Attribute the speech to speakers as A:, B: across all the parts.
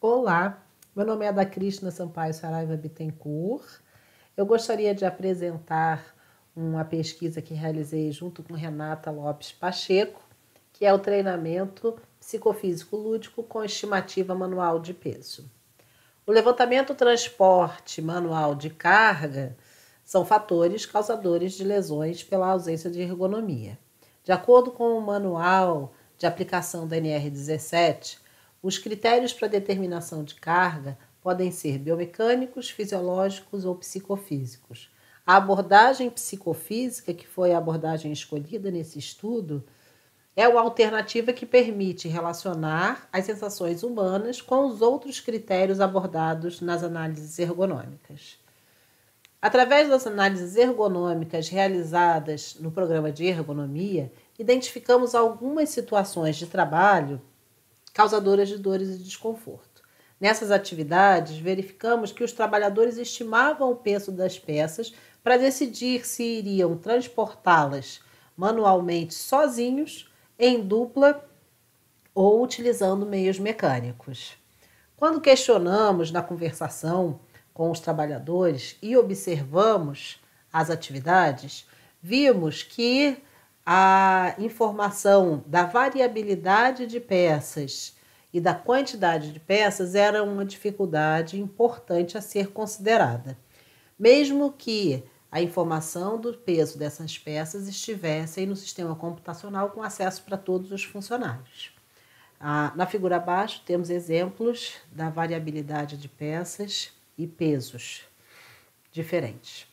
A: Olá, meu nome é Ada Cristina Sampaio Saraiva Bittencourt. Eu gostaria de apresentar uma pesquisa que realizei junto com Renata Lopes Pacheco, que é o treinamento psicofísico lúdico com estimativa manual de peso. O levantamento e transporte manual de carga são fatores causadores de lesões pela ausência de ergonomia. De acordo com o manual de aplicação da NR17, os critérios para determinação de carga podem ser biomecânicos, fisiológicos ou psicofísicos. A abordagem psicofísica, que foi a abordagem escolhida nesse estudo, é uma alternativa que permite relacionar as sensações humanas com os outros critérios abordados nas análises ergonômicas. Através das análises ergonômicas realizadas no programa de ergonomia, identificamos algumas situações de trabalho causadoras de dores e desconforto. Nessas atividades, verificamos que os trabalhadores estimavam o peso das peças para decidir se iriam transportá-las manualmente sozinhos, em dupla ou utilizando meios mecânicos. Quando questionamos na conversação com os trabalhadores e observamos as atividades, vimos que a informação da variabilidade de peças e da quantidade de peças era uma dificuldade importante a ser considerada, mesmo que a informação do peso dessas peças estivesse no sistema computacional com acesso para todos os funcionários. Na figura abaixo temos exemplos da variabilidade de peças e pesos diferentes.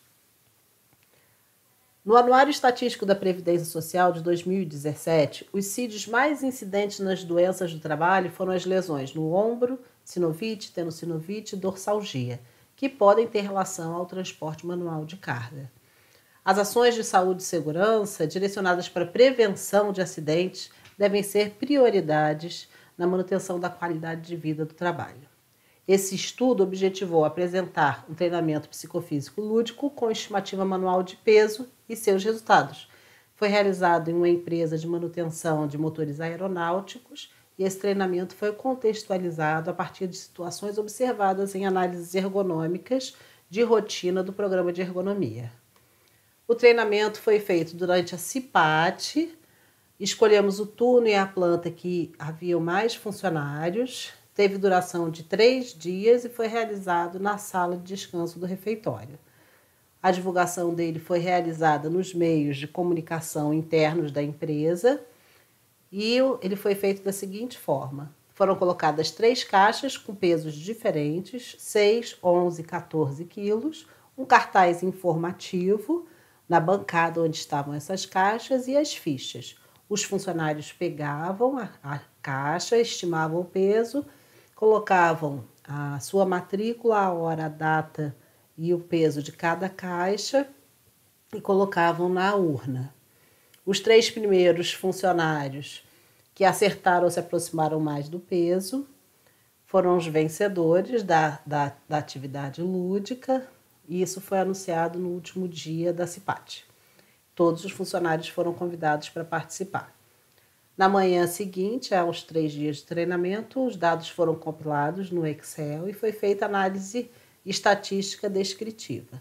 A: No Anuário Estatístico da Previdência Social de 2017, os CIDs mais incidentes nas doenças do trabalho foram as lesões no ombro, sinovite, tenossinovite e dorsalgia, que podem ter relação ao transporte manual de carga. As ações de saúde e segurança direcionadas para a prevenção de acidentes devem ser prioridades na manutenção da qualidade de vida do trabalho. Esse estudo objetivou apresentar um treinamento psicofísico lúdico com estimativa manual de peso e seus resultados. Foi realizado em uma empresa de manutenção de motores aeronáuticos e esse treinamento foi contextualizado a partir de situações observadas em análises ergonômicas de rotina do programa de ergonomia. O treinamento foi feito durante a CIPAT, escolhemos o turno e a planta que haviam mais funcionários, teve duração de 3 dias e foi realizado na sala de descanso do refeitório. A divulgação dele foi realizada nos meios de comunicação internos da empresa e ele foi feito da seguinte forma. Foram colocadas 3 caixas com pesos diferentes, 6, 11 e 14 quilos, um cartaz informativo na bancada onde estavam essas caixas e as fichas. Os funcionários pegavam a caixa, estimavam o peso, colocavam a sua matrícula, a hora, a data e o peso de cada caixa e colocavam na urna. Os 3 primeiros funcionários que acertaram ou se aproximaram mais do peso foram os vencedores da atividade lúdica e isso foi anunciado no último dia da CIPAT. Todos os funcionários foram convidados para participar. Na manhã seguinte, aos 3 dias de treinamento, os dados foram compilados no Excel e foi feita análise estatística descritiva.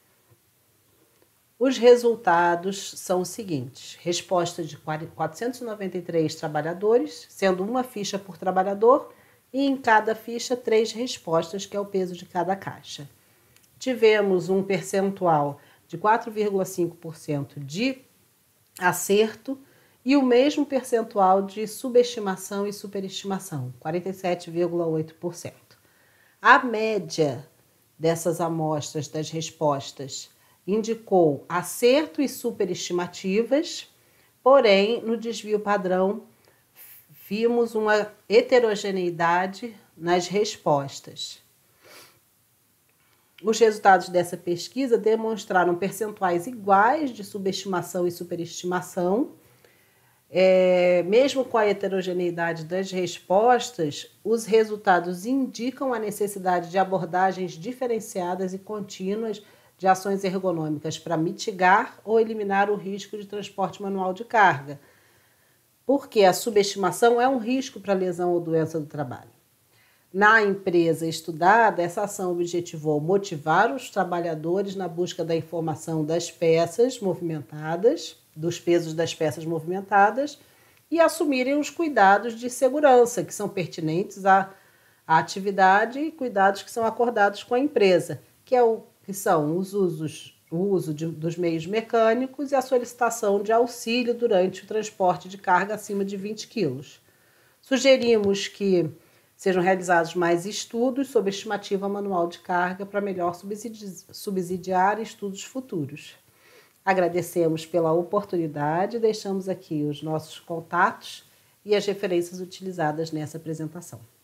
A: Os resultados são os seguintes: resposta de 493 trabalhadores, sendo uma ficha por trabalhador, e em cada ficha 3 respostas, que é o peso de cada caixa. Tivemos um percentual de 4,5% de acerto e o mesmo percentual de subestimação e superestimação, 47,8%. A média dessas amostras das respostas indicou acerto e superestimativas, porém, no desvio padrão, vimos uma heterogeneidade nas respostas. Os resultados dessa pesquisa demonstraram percentuais iguais de subestimação e superestimação. Mesmo com a heterogeneidade das respostas, os resultados indicam a necessidade de abordagens diferenciadas e contínuas de ações ergonômicas para mitigar ou eliminar o risco de transporte manual de carga, porque a subestimação é um risco para lesão ou doença do trabalho. Na empresa estudada, essa ação objetivou motivar os trabalhadores na busca da informação das peças movimentadas, dos pesos das peças movimentadas, e assumirem os cuidados de segurança que são pertinentes à atividade e cuidados que são acordados com a empresa, que são o uso dos meios mecânicos e a solicitação de auxílio durante o transporte de carga acima de 20 quilos. Sugerimos que sejam realizados mais estudos sobre estimativa manual de carga para melhor subsidiar estudos futuros. Agradecemos pela oportunidade e deixamos aqui os nossos contatos e as referências utilizadas nessa apresentação.